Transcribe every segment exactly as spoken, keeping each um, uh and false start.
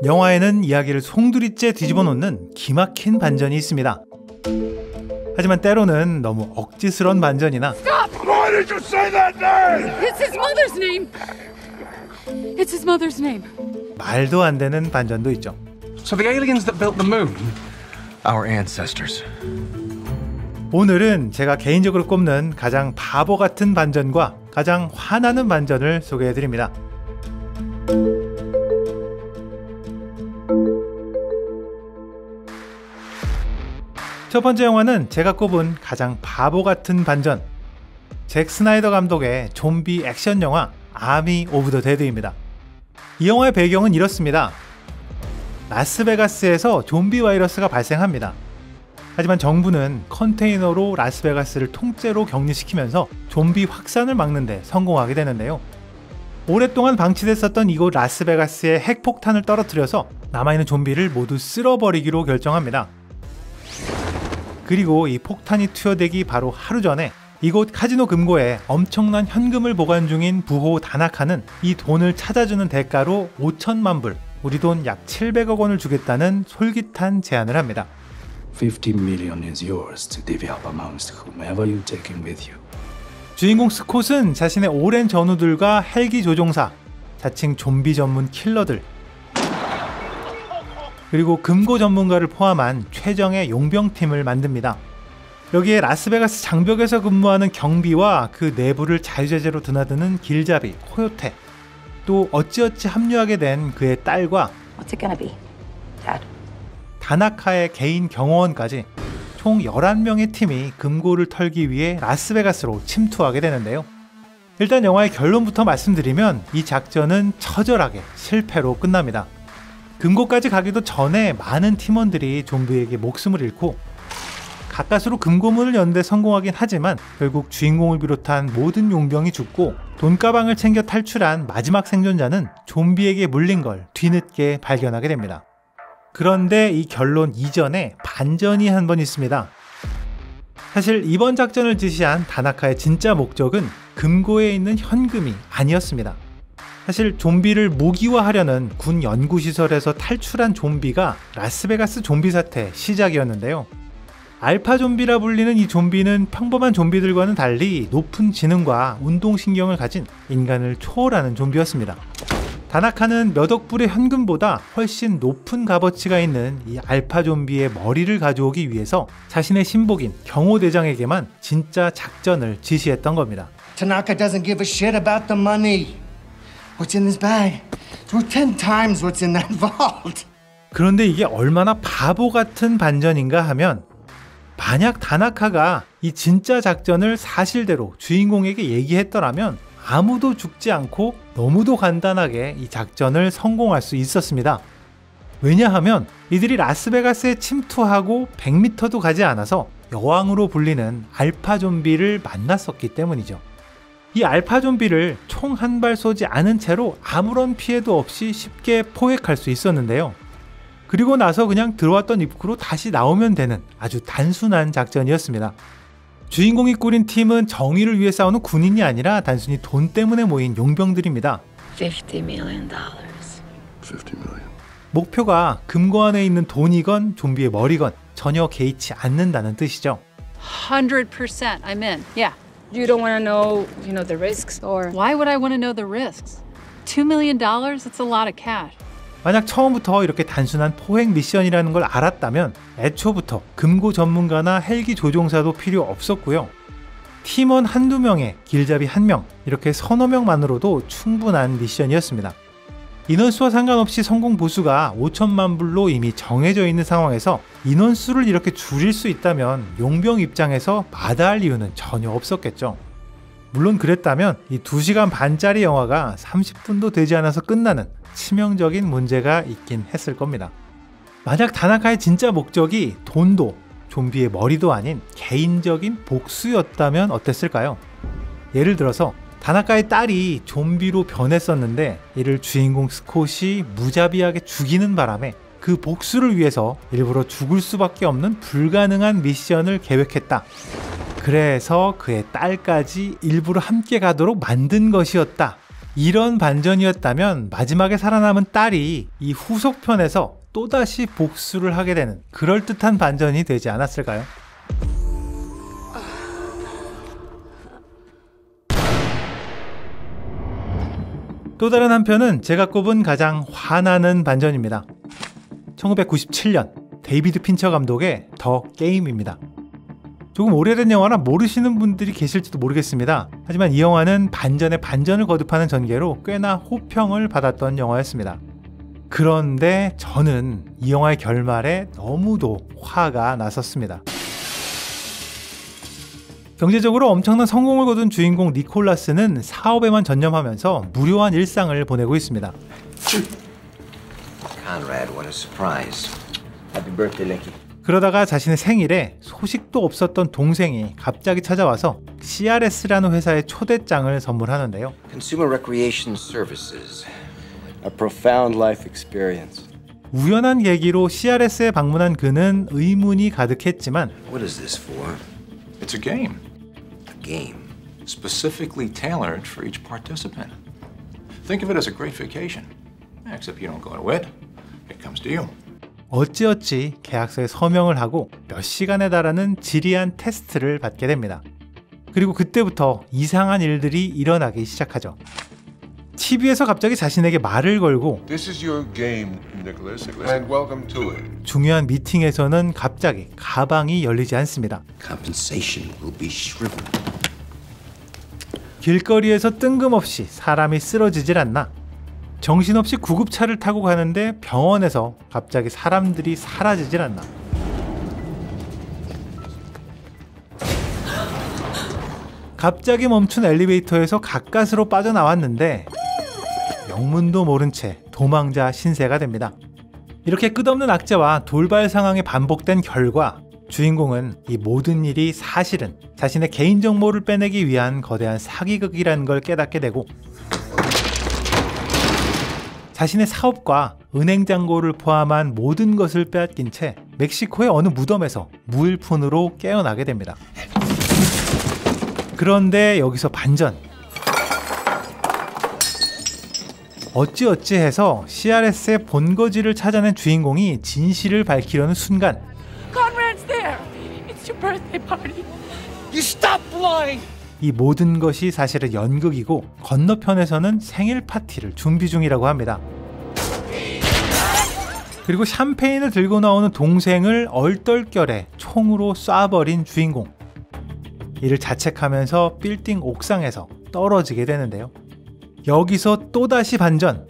영화에는 이야기를 송두리째 뒤집어 놓는 기막힌 반전이 있습니다. 하지만 때로는 너무 억지스러운 반전이나 Stop! Why did you say that name? It's his mother's name. It's his mother's name. 말도 안 되는 반전도 있죠. So the aliens that built the moon, our ancestors. 오늘은 제가 개인적으로 꼽는 가장 바보 같은 반전과 가장 화나는 반전을 소개해드립니다. 첫 번째 영화는 제가 꼽은 가장 바보 같은 반전, 잭 스나이더 감독의 좀비 액션 영화 아미 오브 더 데드입니다. 이 영화의 배경은 이렇습니다. 라스베가스에서 좀비 바이러스가 발생합니다. 하지만 정부는 컨테이너로 라스베가스를 통째로 격리시키면서 좀비 확산을 막는 데 성공하게 되는데요. 오랫동안 방치됐었던 이곳 라스베가스에 핵폭탄을 떨어뜨려서 남아있는 좀비를 모두 쓸어버리기로 결정합니다. 그리고 이 폭탄이 투여되기 바로 하루 전에 이곳 카지노 금고에 엄청난 현금을 보관 중인 부호 다나카는 이 돈을 찾아주는 대가로 오천만 불, 우리 돈 약 칠백억 원을 주겠다는 솔깃한 제안을 합니다. fifty million is yours to divvy up amongst whomever you take in with you. 주인공 스콧은 자신의 오랜 전우들과 헬기 조종사, 자칭 좀비 전문 킬러들, 그리고 금고 전문가를 포함한 최정예 용병팀을 만듭니다. 여기에 라스베가스 장벽에서 근무하는 경비와 그 내부를 자유자재로 드나드는 길잡이 코요테, 또 어찌어찌 합류하게 된 그의 딸과 What's it gonna be, Dad? 다나카의 개인 경호원까지 총 열한 명의 팀이 금고를 털기 위해 라스베가스로 침투하게 되는데요. 일단 영화의 결론부터 말씀드리면 이 작전은 처절하게 실패로 끝납니다. 금고까지 가기도 전에 많은 팀원들이 좀비에게 목숨을 잃고 가까스로 금고문을 여는 데 성공하긴 하지만 결국 주인공을 비롯한 모든 용병이 죽고 돈가방을 챙겨 탈출한 마지막 생존자는 좀비에게 물린 걸 뒤늦게 발견하게 됩니다. 그런데 이 결론 이전에 반전이 한 번 있습니다. 사실 이번 작전을 지시한 다나카의 진짜 목적은 금고에 있는 현금이 아니었습니다. 사실 좀비를 무기화하려는 군 연구시설에서 탈출한 좀비가 라스베가스 좀비 사태의 시작이었는데요. 알파 좀비라 불리는 이 좀비는 평범한 좀비들과는 달리 높은 지능과 운동신경을 가진 인간을 초월하는 좀비였습니다. 다나카는 몇 억 불의 현금보다 훨씬 높은 값어치가 있는 이 알파 좀비의 머리를 가져오기 위해서 자신의 신복인 경호대장에게만 진짜 작전을 지시했던 겁니다. Tanaka doesn't give a shit about the money. What's in this bag? It's worth ten times what's in that vault. 그런데 이게 얼마나 바보 같은 반전인가 하면, 만약 다나카가 이 진짜 작전을 사실대로 주인공에게 얘기했더라면 아무도 죽지 않고 너무도 간단하게 이 작전을 성공할 수 있었습니다. 왜냐하면 이들이 라스베가스에 침투하고 백 미터도 가지 않아서 여왕으로 불리는 알파 좀비를 만났었기 때문이죠. 이 알파 좀비를 총 한 발 쏘지 않은 채로 아무런 피해도 없이 쉽게 포획할 수 있었는데요. 그리고 나서 그냥 들어왔던 입구로 다시 나오면 되는 아주 단순한 작전이었습니다. 주인공이 꾸린 팀은 정의를 위해 싸우는 군인이 아니라 단순히 돈 때문에 모인 용병들입니다. fifty million dollars. fifty million. 목표가 금고 안에 있는 돈이건 좀비의 머리건 전혀 개의치 않는다는 뜻이죠. one hundred percent I'm in. Yeah. You don't want to know, you know, the risks, or Why would I want to know the risks? two million dollars? That's a lot of cash. 만약 처음부터 이렇게 단순한 포획 미션이라는 걸 알았다면 애초부터 금고 전문가나 헬기 조종사도 필요 없었고요. 팀원 한두 명에 길잡이 한 명, 이렇게 서너 명만으로도 충분한 미션이었습니다. 인원수와 상관없이 성공 보수가 오천만 불로 이미 정해져 있는 상황에서 인원수를 이렇게 줄일 수 있다면 용병 입장에서 마다할 이유는 전혀 없었겠죠. 물론 그랬다면 이 두 시간 반짜리 영화가 삼십 분도 되지 않아서 끝나는 치명적인 문제가 있긴 했을 겁니다. 만약 다나카의 진짜 목적이 돈도 좀비의 머리도 아닌 개인적인 복수였다면 어땠을까요? 예를 들어서 다나카의 딸이 좀비로 변했었는데 이를 주인공 스콧이 무자비하게 죽이는 바람에 그 복수를 위해서 일부러 죽을 수밖에 없는 불가능한 미션을 계획했다. 그래서 그의 딸까지 일부러 함께 가도록 만든 것이었다. 이런 반전이었다면 마지막에 살아남은 딸이 이 후속편에서 또다시 복수를 하게 되는 그럴듯한 반전이 되지 않았을까요? 또 다른 한편은 제가 꼽은 가장 화나는 반전입니다. 천구백구십칠 년 데이비드 핀처 감독의 더 게임입니다. 조금 오래된 영화라 모르시는 분들이 계실지도 모르겠습니다. 하지만 이 영화는 반전에 반전을 거듭하는 전개로 꽤나 호평을 받았던 영화였습니다. 그런데 저는 이 영화의 결말에 너무도 화가 났었습니다. 경제적으로 엄청난 성공을 거둔 주인공 니콜라스는 사업에만 전념하면서 무료한 일상을 보내고 있습니다. Conrad, what a surprise. Happy birthday, Nicky. 그러다가 자신의 생일에 소식도 없었던 동생이 갑자기 찾아와서 씨알에스라는 회사의 초대장을 선물하는데요. Consumer Recreation Services. A profound life experience. 우연한 계기로 씨알에스에 방문한 그는 의문이 가득했지만 What is this for? It's a game, A game. specifically tailored for each participant. Think of it as a great vacation, except you don't go to it. It comes to you. 어찌어찌 계약서에 서명을 하고 몇 시간에 달하는 지리한 테스트를 받게 됩니다. 그리고 그때부터 이상한 일들이 일어나기 시작하죠. 티비에서 갑자기 자신에게 말을 걸고 This is your game, Nicholas, and welcome to it. 중요한 미팅에서는 갑자기 가방이 열리지 않습니다. Compensation will be shriveled. 길거리에서 뜬금없이 사람이 쓰러지질 않나. 정신없이 구급차를 타고 가는데 병원에서 갑자기 사람들이 사라지질 않나. 갑자기 멈춘 엘리베이터에서 가까스로 빠져나왔는데 영문도 모른 채 도망자 신세가 됩니다. 이렇게 끝없는 악재와 돌발 상황이 반복된 결과 주인공은 이 모든 일이 사실은 자신의 개인정보를 빼내기 위한 거대한 사기극이라는 걸 깨닫게 되고 자신의 사업과 은행 잔고를 포함한 모든 것을 빼앗긴 채 멕시코의 어느 무덤에서 무일푼으로 깨어나게 됩니다. 그런데 여기서 반전. 어찌어찌 해서 씨알에스의 본거지를 찾아낸 주인공이 진실을 밝히려는 순간 Conrad's there. It's your birthday party. You stop lying! 이 모든 것이 사실은 연극이고 건너편에서는 생일 파티를 준비 중이라고 합니다. 그리고 샴페인을 들고 나오는 동생을 얼떨결에 총으로 쏴버린 주인공. 이를 자책하면서 빌딩 옥상에서 떨어지게 되는데요. 여기서 또다시 반전.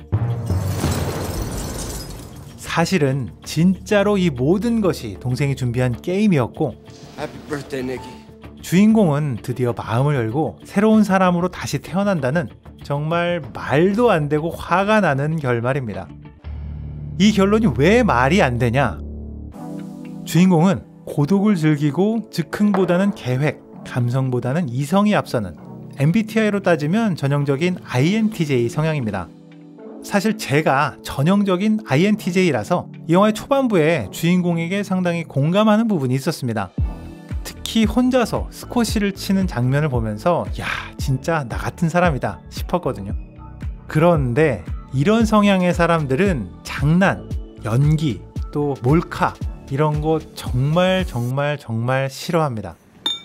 사실은 진짜로 이 모든 것이 동생이 준비한 게임이었고 Happy birthday, Nicky. 주인공은 드디어 마음을 열고 새로운 사람으로 다시 태어난다는 정말 말도 안 되고 화가 나는 결말입니다. 이 결론이 왜 말이 안 되냐? 주인공은 고독을 즐기고 즉흥보다는 계획, 감성보다는 이성이 앞서는 엠비티아이로 따지면 전형적인 아이엔티제이 성향입니다. 사실 제가 전형적인 아이엔티제이라서 이 영화의 초반부에 주인공에게 상당히 공감하는 부분이 있었습니다. 특히 혼자서 스쿼시를 치는 장면을 보면서 야, 진짜 나 같은 사람이다 싶었거든요. 그런데 이런 성향의 사람들은 장난, 연기, 또 몰카 이런 거 정말 정말 정말 싫어합니다.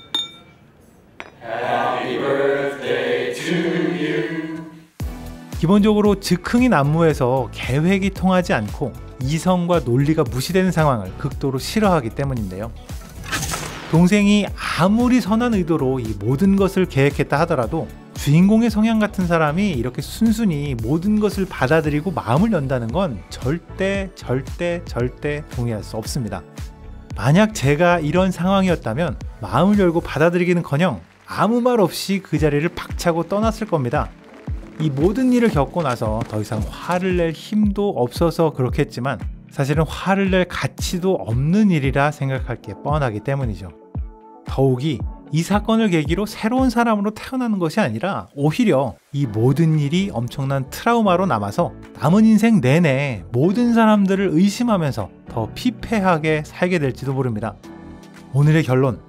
Happy birthday to you. 기본적으로 즉흥인 안무에서 계획이 통하지 않고 이성과 논리가 무시되는 상황을 극도로 싫어하기 때문인데요. 동생이 아무리 선한 의도로 이 모든 것을 계획했다 하더라도 주인공의 성향 같은 사람이 이렇게 순순히 모든 것을 받아들이고 마음을 연다는 건 절대 절대 절대 동의할 수 없습니다. 만약 제가 이런 상황이었다면 마음을 열고 받아들이기는커녕 아무 말 없이 그 자리를 박차고 떠났을 겁니다. 이 모든 일을 겪고 나서 더 이상 화를 낼 힘도 없어서 그렇겠지만 사실은 화를 낼 가치도 없는 일이라 생각할 게 뻔하기 때문이죠. 더욱이 이 사건을 계기로 새로운 사람으로 태어나는 것이 아니라 오히려 이 모든 일이 엄청난 트라우마로 남아서 남은 인생 내내 모든 사람들을 의심하면서 더 피폐하게 살게 될지도 모릅니다. 오늘의 결론,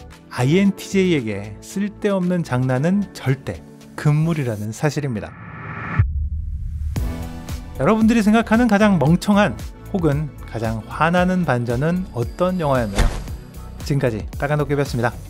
아이엔티제이에게 쓸데없는 장난은 절대 금물이라는 사실입니다. 여러분들이 생각하는 가장 멍청한 혹은 가장 화나는 반전은 어떤 영화였나요? 지금까지 빨간 도깨비였습니다.